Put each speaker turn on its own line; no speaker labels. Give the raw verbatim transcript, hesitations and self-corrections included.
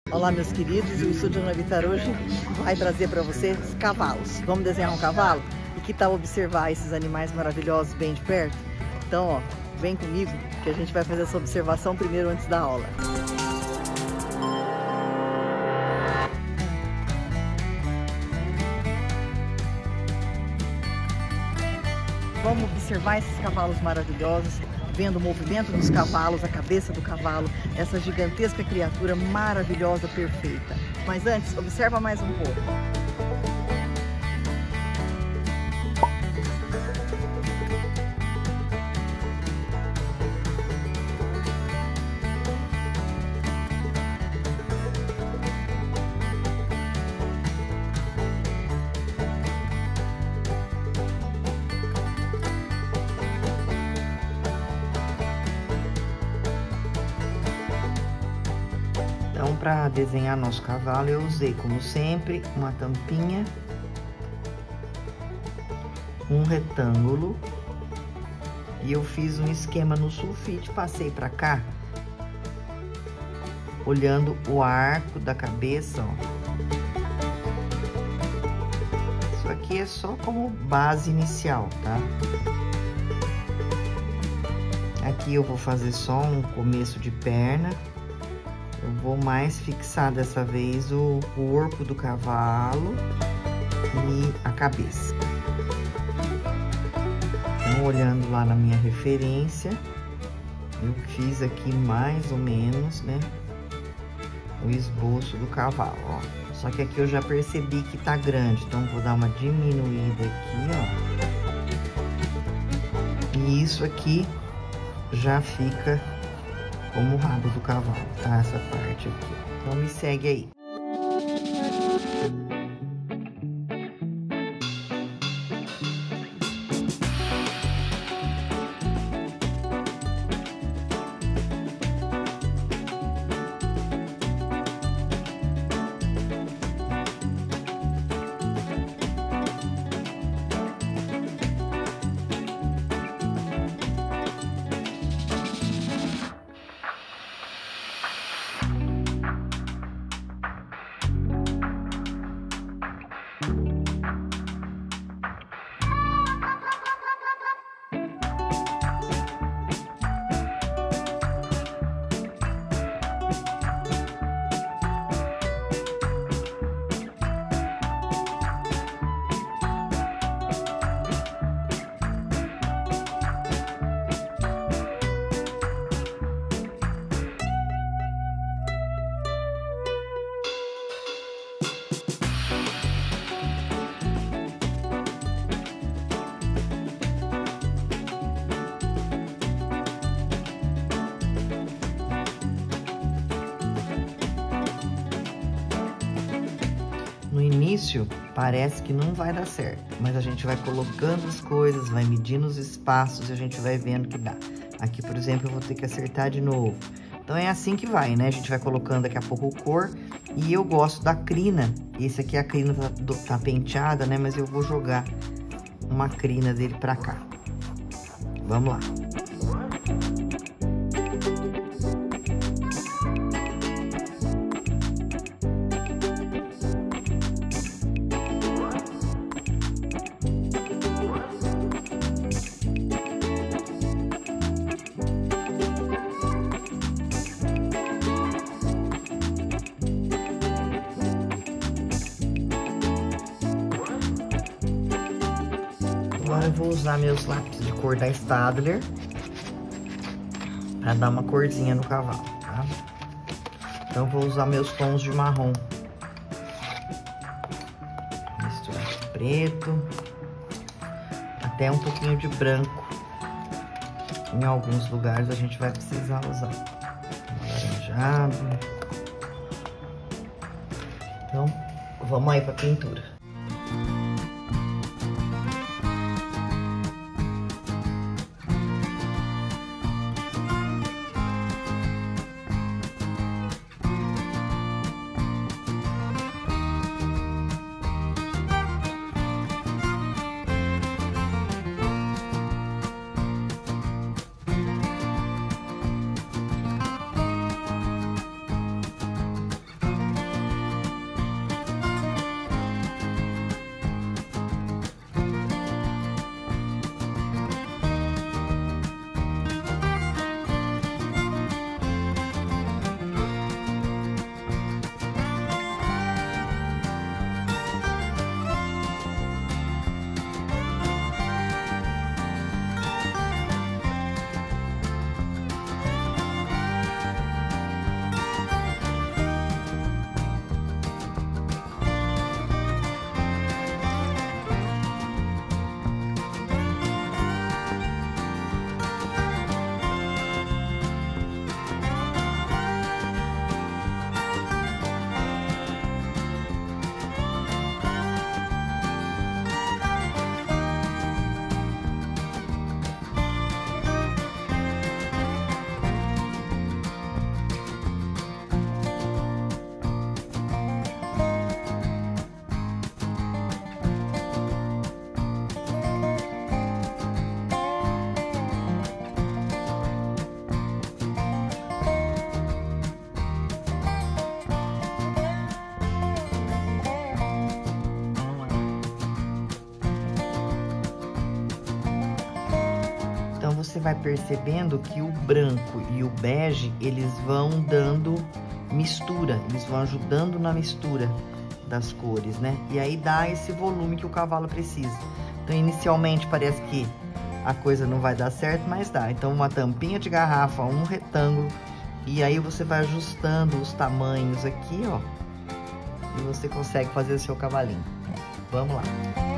Olá, meus queridos, o Estúdio Ana Vitar hoje vai trazer para vocês cavalos. Vamos desenhar um cavalo? E que tal observar esses animais maravilhosos bem de perto? Então, ó, vem comigo que a gente vai fazer essa observação primeiro antes da aula. Vamos observar esses cavalos maravilhosos, vendo o movimento dos cavalos, a cabeça do cavalo, essa gigantesca criatura maravilhosa, perfeita. Mas antes, observa mais um pouco.
Então, para desenhar nosso cavalo, eu usei, como sempre, uma tampinha, um retângulo, e eu fiz um esquema no sulfite, passei para cá, olhando o arco da cabeça, ó. Isso aqui é só como base inicial, tá? Aqui eu vou fazer só um começo de perna. Eu vou mais fixar dessa vez o corpo do cavalo e a cabeça. Então, olhando lá na minha referência, eu fiz aqui mais ou menos, né, o esboço do cavalo, ó. Só que aqui eu já percebi que tá grande, então vou dar uma diminuída aqui, ó. E isso aqui já fica como o rabo do cavalo, tá? Essa parte aqui. Então, me segue aí. No início, parece que não vai dar certo, mas a gente vai colocando as coisas, vai medindo os espaços e a gente vai vendo que dá. Aqui, por exemplo, eu vou ter que acertar de novo. Então, é assim que vai, né? A gente vai colocando daqui a pouco cor. E eu gosto da crina. Esse aqui, a crina tá, tá penteada, né? Mas eu vou jogar uma crina dele pra cá. Vamos lá. Agora eu vou usar meus lápis de cor da Staedtler para dar uma corzinha no cavalo, tá? Então eu vou usar meus tons de marrom. Misturar com preto, até um pouquinho de branco. Em alguns lugares a gente vai precisar usar alaranjado. Então, vamos aí para a pintura. você vai percebendo que o branco e o bege, eles vão dando mistura, eles vão ajudando na mistura das cores, né? E aí dá esse volume que o cavalo precisa. Então, inicialmente parece que a coisa não vai dar certo, mas dá. Então, uma tampinha de garrafa, um retângulo, e aí você vai ajustando os tamanhos aqui, ó, e você consegue fazer o seu cavalinho. Vamos lá.